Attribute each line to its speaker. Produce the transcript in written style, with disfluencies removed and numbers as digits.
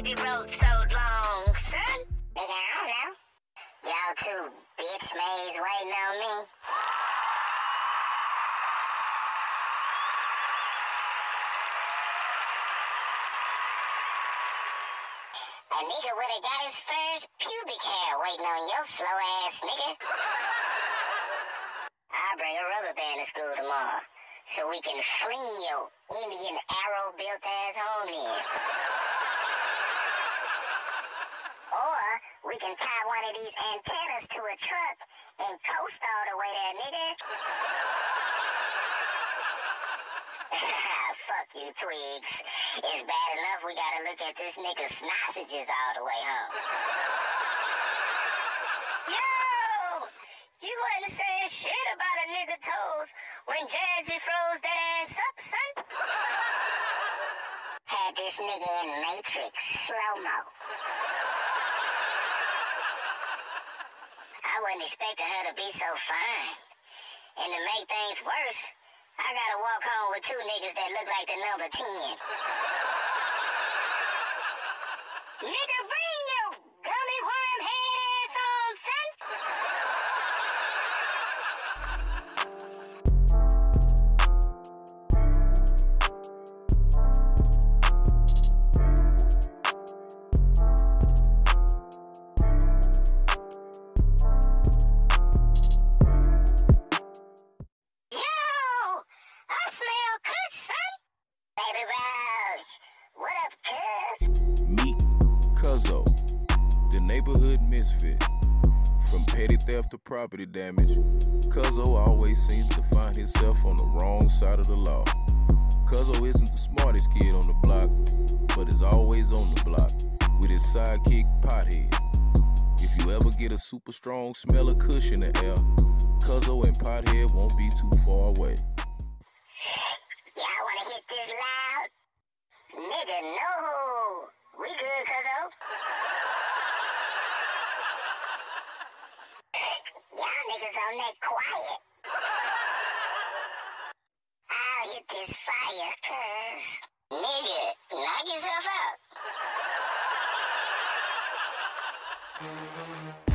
Speaker 1: be wrote so long, son? Nigga, I don't know. Y'all two bitch maids waiting on me. A nigga would've got his first pubic hair waiting on your slow ass nigga. I'll bring a rubber band to school tomorrow so we can fling your Indian arrow built ass home in. Or we can tie one of these antennas to a truck and coast all the way there, nigga. Fuck you, Twigs. It's bad enough we gotta look at this nigga's sausages all the way home. Yo! You wasn't saying shit about a nigga's toes when Jazzy froze that ass up, son. Had this nigga in Matrix slow-mo. I wasn't expecting her to be so fine. And to make things worse, I gotta walk home with two niggas that look like the number 10. Nigga, bring your gummy worm head ass on, son. Smell kush, son. Baby Rose, what up, cuz?
Speaker 2: Meet Cuzzo, the neighborhood misfit. From petty theft to property damage, Cuzzo always seems to find himself on the wrong side of the law. Cuzzo isn't the smartest kid on the block, but is always on the block with his sidekick Pothead. If you ever get a super strong smell of kush in the air, Cuzzo and Pothead won't be too far away.
Speaker 1: Y'all wanna hit this loud? Nigga, no. We good, cuzzo. Y'all niggas on that quiet. I'll hit this fire, cuz. Nigga, knock yourself out.